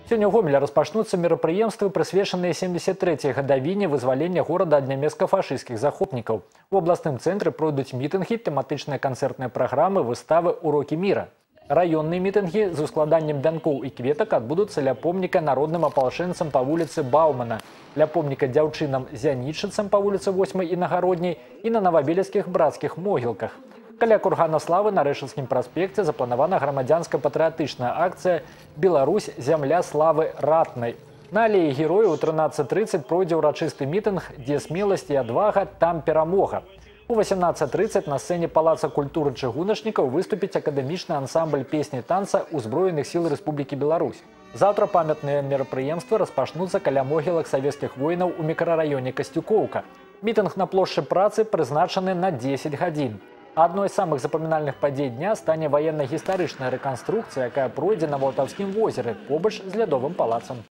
Сёння ў Гомелі распачнуцца мерапрыемствы, прысвечаныя 73-й гадавіне вызвалення горада ад нямецка-фашысцкіх захопнікаў. У абласным цэнтры пройдуць мітынгі, тэматычныя канцэртныя праграмы, выставы, урокі міра. Раённыя мітынгі з ускладаннем вянкоў і кветак адбудуцца ля помніка народным апалчэнцам па вуліцы Баумана, ля помніка дзяўчынам-зянітчыцам па вуліцы 8-й і Нагародняй і на новабелецкіх брацкіх могілках. Каля кургана славы на Рэшынскім праспекце запланавана грамадзянска-патрыятычная акцыя «Беларусь – зямля славы ратнай». На алеі герояў у 13:30 пройдзе ўрачысты мітынг «Дзе смеласць і адвага, там перамога». У 18:30 на сцэне Палаца культуры чыгуначнікаў выступіць акадэмічны ансамбль песні танца Узброеных сіл Рэспублікі Беларусь. Заўтра памятныя мерапрыемствы распачнуцца каля могілак савецкіх воінаў у мікрараёне Касцюкоўка. Мітынг на плошчы працы прызначаны на 10 гадзін. Адной з самых запамінальных падзей дня стане ваенна-гістарычная рэканструкцыя, якая пройдзе на Валтаўскім возеры побач з лядовым палацам.